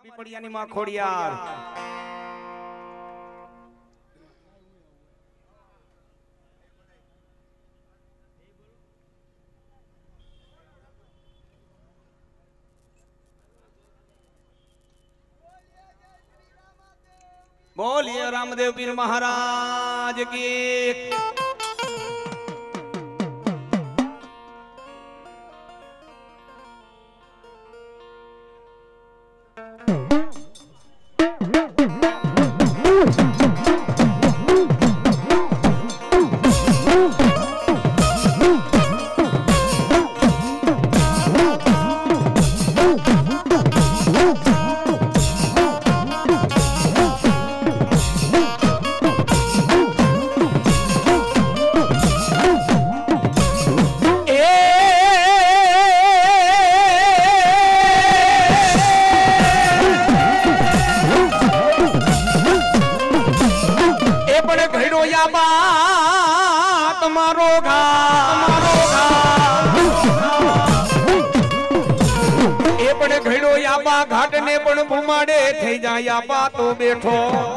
પીપળિયાની માં ખોડિયાર बोलिए रामदेव पीर महाराज की। घाट ने पण भूमाड़े थई जाया पा तो बैठो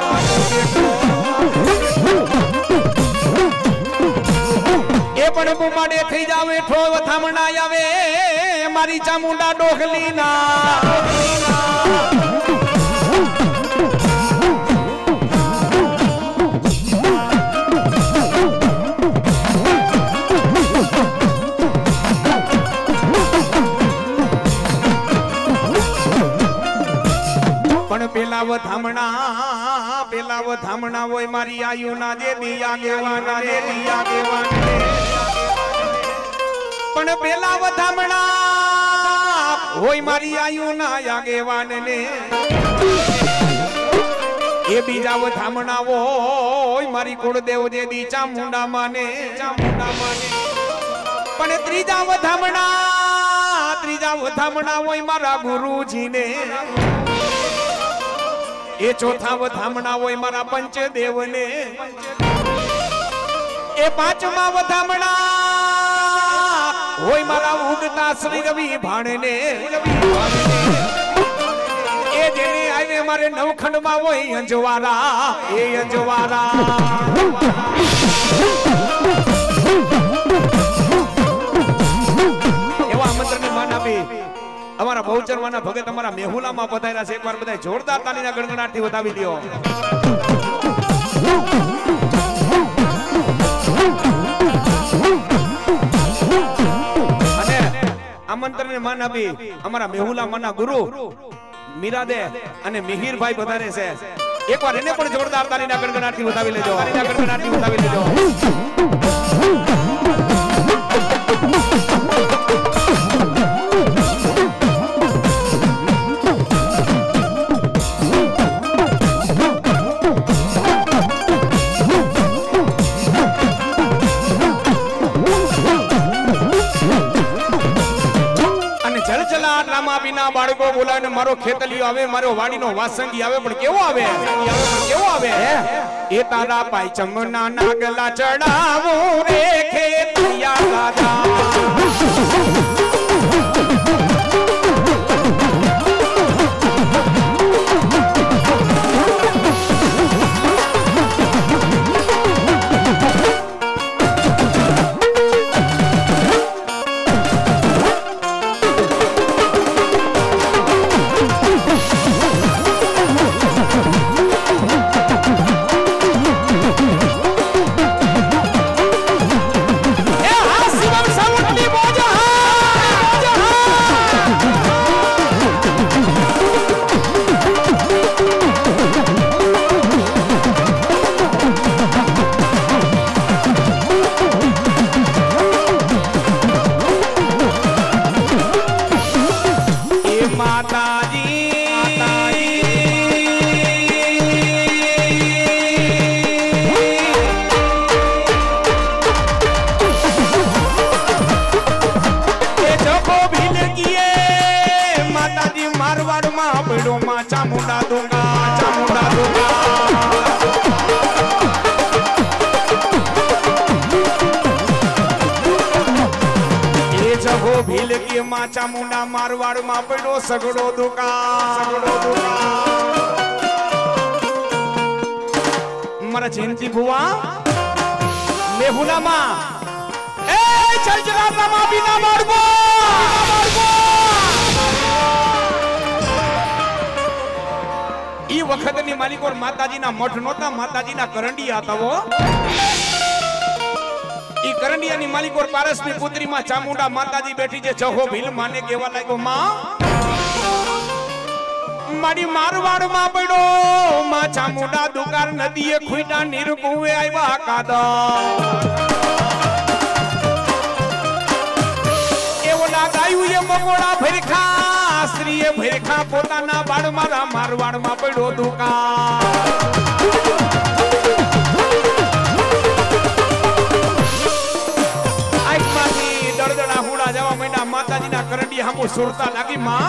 ए पण भूमाड़े थई जा बैठो वथामणा आवे मारी चामुंडा डोखली ना पेला वो थामणा वो मारी आयु ना दे दिया गेवाना दे दिया गेवाने पण पेला वो थामणा होय मारी आयु ना या गेवाने ने ए बीजा वो थामणा वो मारी कुलदेव जे दी चामुंडा माने पण त्रीजा वो थामणा वो मारा गुरुजी ने ए चौथा वधामणा वोय मारा पंचदेव ने ए पांचमा वधामणा वोय मारा उगता श्री रवि भाण ने ए जेने आवे मारे नवखंड मा वोय अंजवारा ए अंजवारा एवा मंत्र ने माना बे અમારા બહુચરવાના ભગત અમારા મેહુલામાં પધાર્યા છે એકવાર બધાય જોરદાર તાલીના ગણગણાટથી વધાવી દો અને આમંત્રણને માન આપી અમારા મેહુલામાંના ગુરુ મીરાદે અને મિહિરભાઈ પધારે છે એકવાર એને પણ જોરદાર તાલીના ગણગણાટથી વધાવી લેજો તાલીના ગણગણાટથી વધાવી લેજો बाळको बोलाने मारो खेतलियो आवे मारो वाडीनो वासंगी आवे पण केवो आवे ए तारा पाई चमना नागला चढ़ावो रे खेतिया राजा चामुंडा दूंगा ये जगो भील की माँ चामुंडा मारवाड़ में पड़ो सगड़ो दुका મારા જયંતિ ભુવા મેહુલામાં એ ચલચલામાં બીના મારગો ઈ વખતની માલિકોર માતાજીના મઠ નોતા માતાજીના કરંડિયા તવો ઈ કરંડિયાની માલિકોર પારસની પુત્રીમાં ચામુંડા માતાજી બેઠી છે જહો ભીલ માને કેવા લાગ્યો માં મારી મારવાડ માં પડ્યો માં ચામુંડા દુકાર નદીએ ખુઈટા નીર કુવે આવ્યા કાદા એવો લાગાયું એ મકોડા ભરખા સ્ત્રીએ ભરખા પોતાના બાળ મારા મારવાડ માં પડ્યો દુકાર આઈમાંથી દળદળા હુડા જવા માંડ્યા માતાજીના કરંડી હામુ સુરતા લાગી માં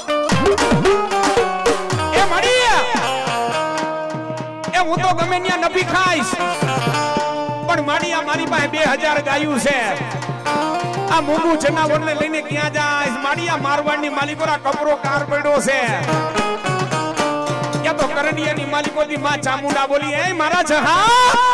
હું તો ગમે ત્યાં નભી ખાઈશ પણ માડિયા મારી પાસે 2000 ગાયું છે આ મૂંગુ જનાવરને લઈને ક્યાં જાય માડિયા મારવાડની માલિકોરા કપરો કાર પડ્યો છે કે તો કરંડિયાની માલિકોની માં ચામુંડા બોલી એ મારા જહા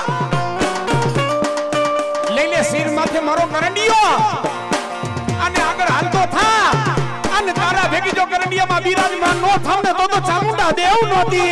લઈ લે શિર માથે મારો કરંડિયો અને આગળ હાલતો થા અને તારા ભેગી જો કરંડિયામાં બિરાજમાન નો થાવ ને તો ચામુંડા દેવ નોતી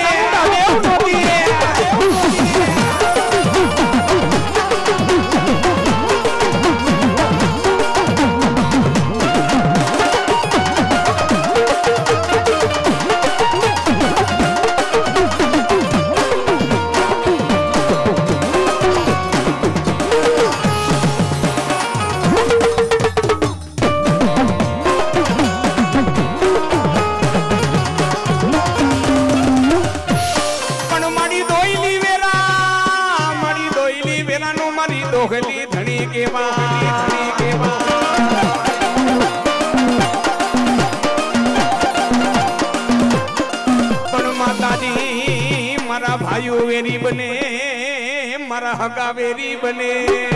દોહલી ધણી કેવા પણ માતાજી મારા ભાઈઓ વેરી બને મારા હગા વેરી બને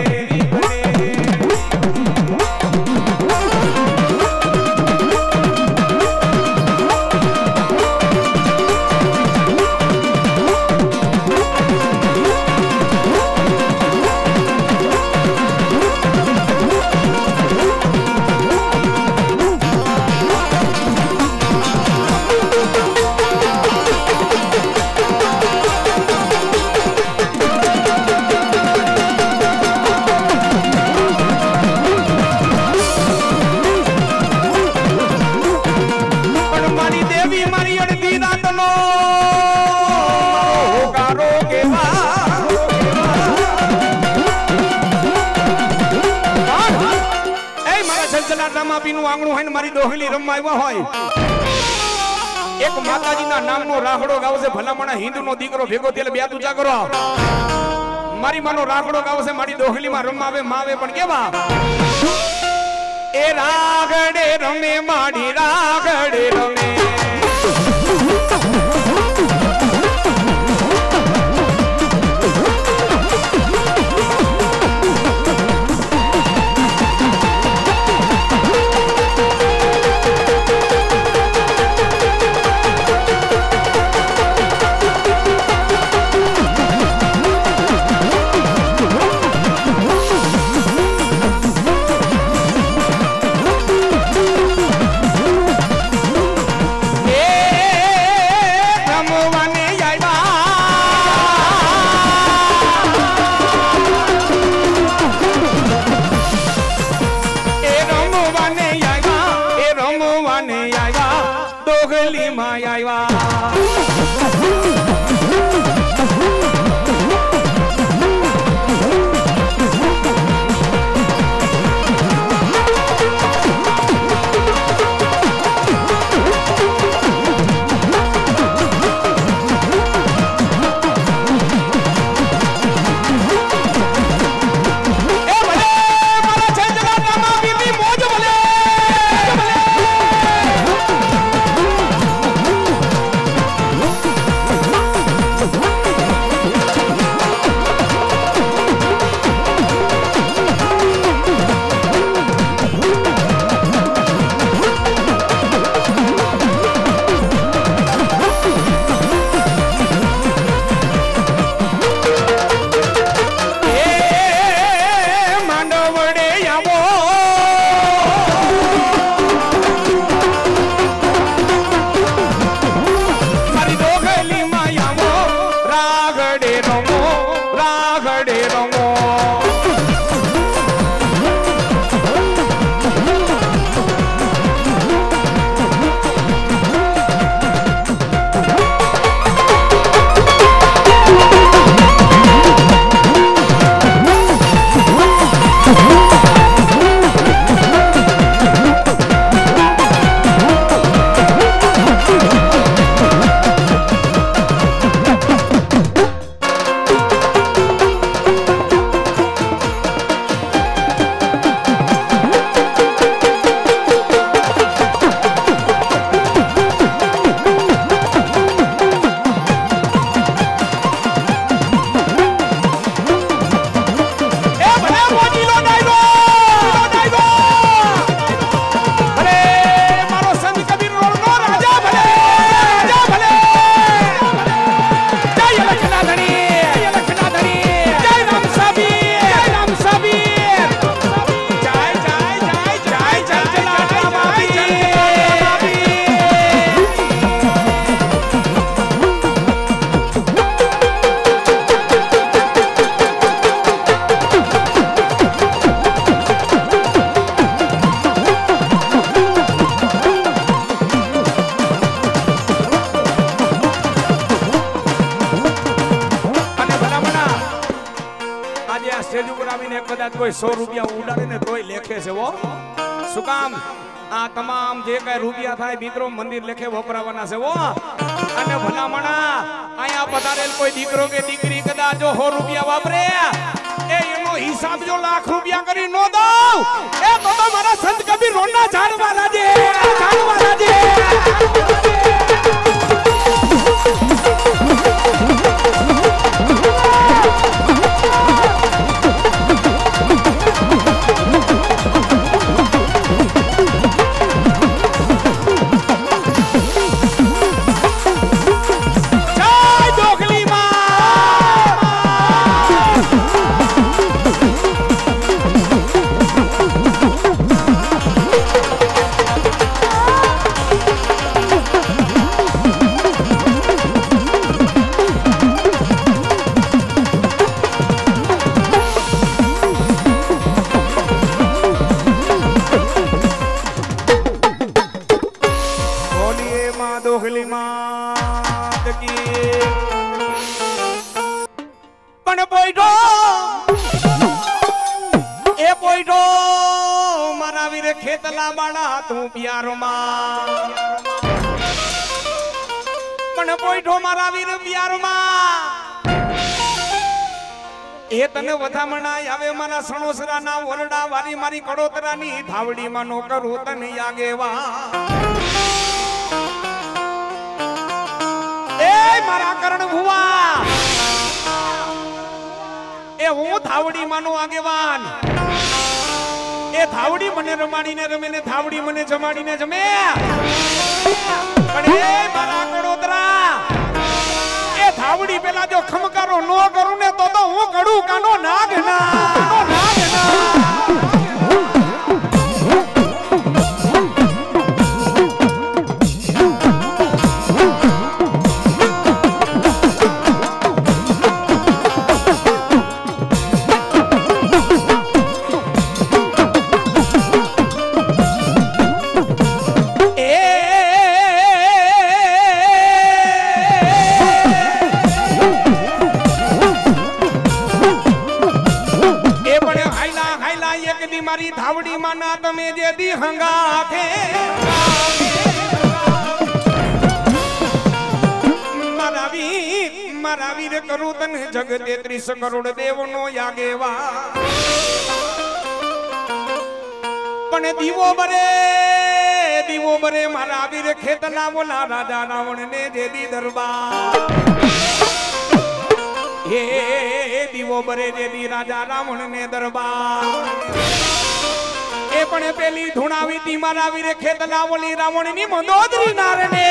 આંગણું હોય ને મારી દોહલી રમવા આવ્યા હોય એક માતાજીના નામનો રાહડો ગાવશે ભલામણા હિન્દુનો દીકરો ભેગો થયેલો બે તુજા કરો મારી માનો રાહડો ગાવશે મારી દોહલીમાં રમવા આવે માવે પણ કેવા એ રાગડે રમે માડી રાગડે રમે કદાચ કોઈ 100 રૂપિયા ઉડાડે ને તોય લેખે છે હો શું કામ આ તમામ જે કઈ રૂપિયા થાય મિત્રો મંદિર લેખે વપરાવાના છે હો અને ભલામણા અહીંયા પધારેલ કોઈ દીકરો કે દીકરી કદાચ જો 100 રૂપિયા વાપરે એનો હિસાબ જો લાખ રૂપિયા કરી નો દઉં એ તો મારા સંત કબીર રોના ઝાડવા લાજે ખેતલા બાળા તું પિયારમાં પણ પોઈઠો મારા વીર પિયારમાં એ તને વધામણા આવે મારા સણોસરા ના ઓરડા વારી મારી કડોતરાની થાવડીમાં નો કરું તને આગેવા એ મારા કરણ ભુવા એ હું થાવડીમાં નો આગેવાન એ થાવડી મને રમાડીને રમે ને થાવડી મને જમાડીને જમે પણ એ મારા કડોતરા એ થાવડી પેલા જો ખમકારો નો કરું ને તો હું કડું કાનો નાગ ના મારી થાવડી માં ના તમે જે દી હંગાથે મારા વીર કરું તને જગ 33 કરોડ દેવ નો યાગેવા પણ દીવો બરે મારા વીર ખેતના બોલા રાજા રાવણ ને જે દી દરબાર હે દીવો બરે જે દી રાજા રાવણ ને દરબાર એ પણ પેલી ધુણાવી તી મારા વીરે ખેતલા બોલી રાવણ ની મંદોદરી નારને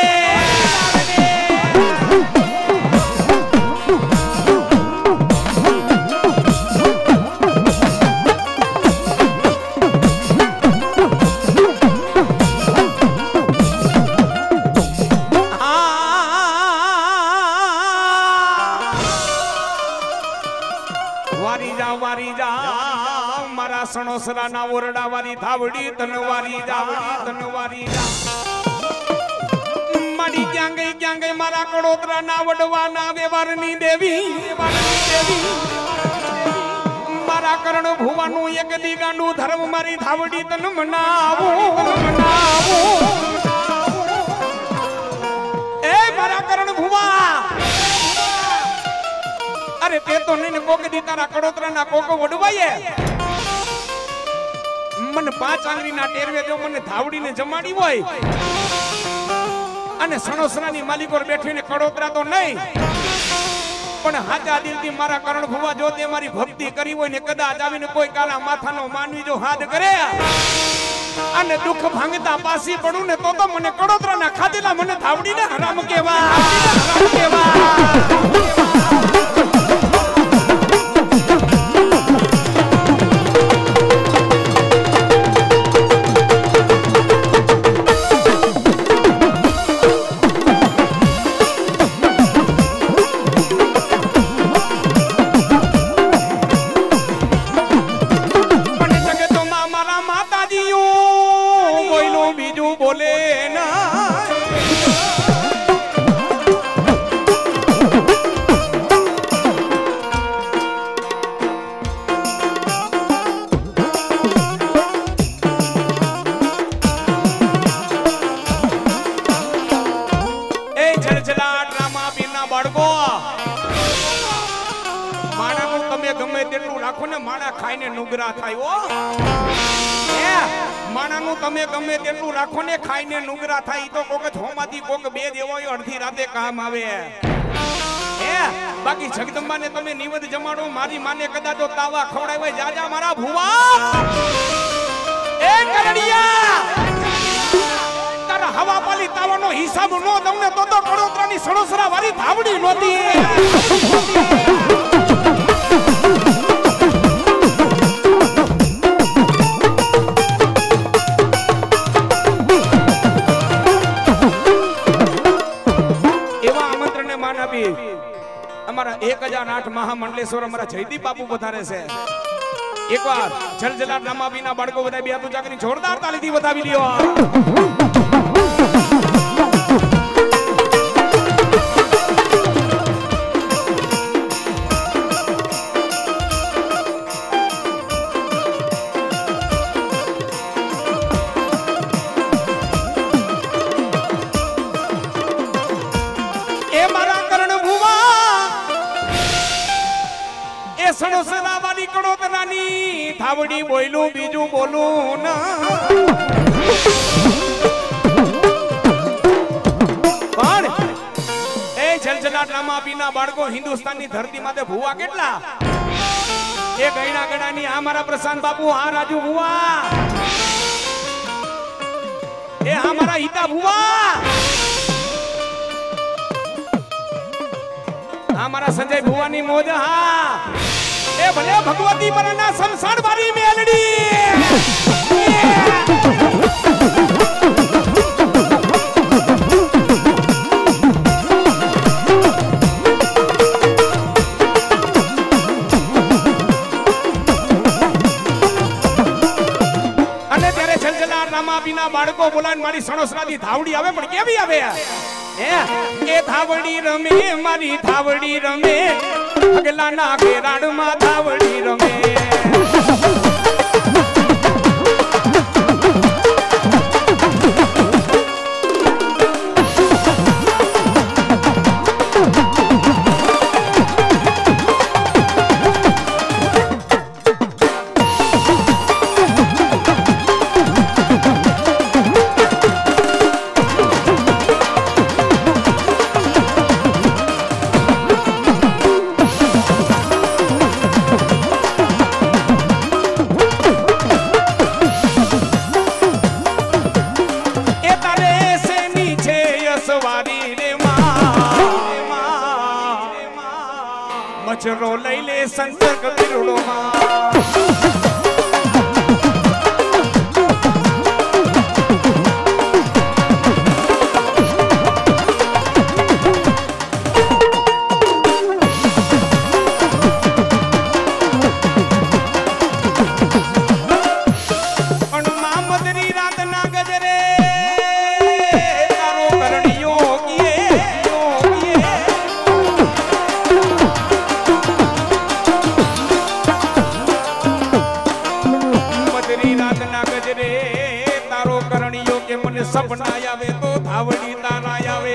વારી જા મારા સણોસરા ના ઓરડા વારી થાવડી તનવારી જા મારી ક્યાં ગઈ મારા કડોતરા ના વડવા ના વ્યવહારની દેવી મારા કરણ ભુવાનું એક દી ગાંડું ધર્મ મારી થાવડી તન મનાવું એ મારા કરણ ભુવા અરે તે તો નહીં કોક દી તારા કડોતરા ના કોકો વડવાયે મને 5 આંગળી ના ટેરવે જો મને થાવડી ને જમાડી હોય અને સણોસરા ની માલિકોર બેઠીને કડોતરા તો નહીં પણ હાચા દિલથી મારા કરણ ભુવા જો તે મારી ભક્તિ કરી હોય ને કદાચ આવીને કોઈ કાળા માથાનો માનવી જો હાથ કરે અને દુઃખ ભાંગતા પાસી પડું ને તો મને કડોતરા ના ખાધેલા મને થાવડી ને હરામ કેવા રાખો ને માણા ખાઈને નુગરા થાય ઓ એ માણાનું તમે ગમે તેટલું રાખો ને ખાઈને નુગરા થાય ઈ તો કોક હોમાંથી કોક બે દેવાયો અડધી રાતે કામ આવે એ બાકી જગદંબાને તમે નિવેદ જમાડો મારી માને કદાચ તાવા ખવડાવે જાજા મારા ભુવા એ કરડિયા તારા હવા પાલી તાવાનો હિસાબ નો દઉં ને તો કડોતરાની સણોસરા વાળી ધાવડી નોતી અમારા 1008 મહામંડલેશ્વર અમારા જયદીપ બાપુ વધારે છે એકવાર જલજલાટ રામાબીના બાળકો બધા બે હાથ જાગરી જોરદાર તાલીથી વધાવી લ્યો સણોસરાવાળી કડોતરાની થાવડી બોયલું બીજું બોલું ના પણ એ જલજલાટ રામાબીના બાળકો હિન્દુસ્તાનની ધરતી માથે ભુવા કેટલા એ ગયણા ગણાની આ મારા પ્રશાંત બાપુ આ રાજુ ભુવા એ આ મારા હિતા ભુવા આ મારા સંજય ભુવાની મોજ હા એ ભલે ભગવતી પરના સંસાર વાળી મેલડી અને ત્યારે જલજલાટ રામાબીના બાળકો બોલાવીને મારી સણોસરાની ધાવડી આવે પણ કેવી આવે એ ધાવડી રમે મારી ધાવડી રમે અગલા ના કેરાડ માં ધાવડી રમે મચરો લઈ લે સંત કબીરડો માં સપના આવે તો ધાવડી તારા આવે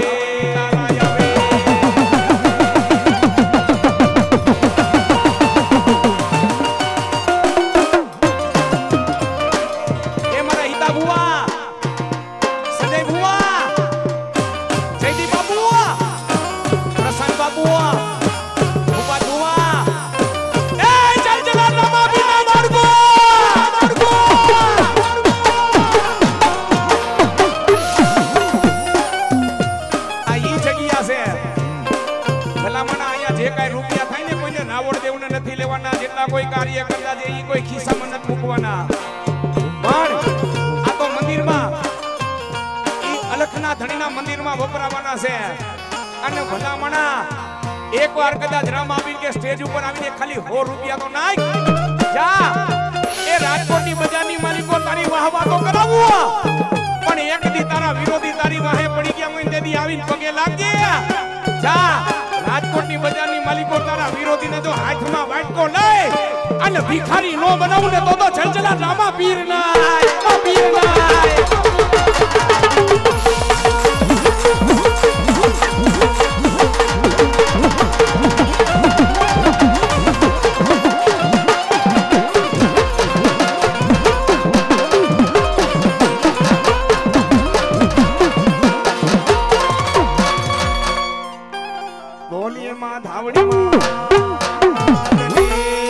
એ મારા હિતા ભુવા સંજય ભુવા જયદીપ બાપુ પ્રશાંત બાપુ ભુવા ભુવા એ જલજલાટ રામાબીના બાળકો કોઈ કાર્ય કરતા જે ઈ કોઈ ખિસ્સામાં નથી મૂકવાના પણ આ તો મંદિરમાં ઈ અલખના ધણીના મંદિરમાં વપરાવાના છે અને ભલામણા એકવાર કદાચ રામાબીન કે સ્ટેજ ઉપર આવીને ખાલી 100 રૂપિયા તો નાખ જા એ રાજકોટની બજારની માલિકો તારી વાહવા તો કરાવું પણ એક દી તારા વિરોધી તારી વાહે પડી ગયા હોય તેથી આવીને પગે લાગજે જા રાજકોટની બજારની માલિકો તારા વિરોધીને જો હાથમાં વાટકો લઈ અને ભિખારી નો બનાવું ને તો જલજલાટ રામાપીર માં ધાવડીમાં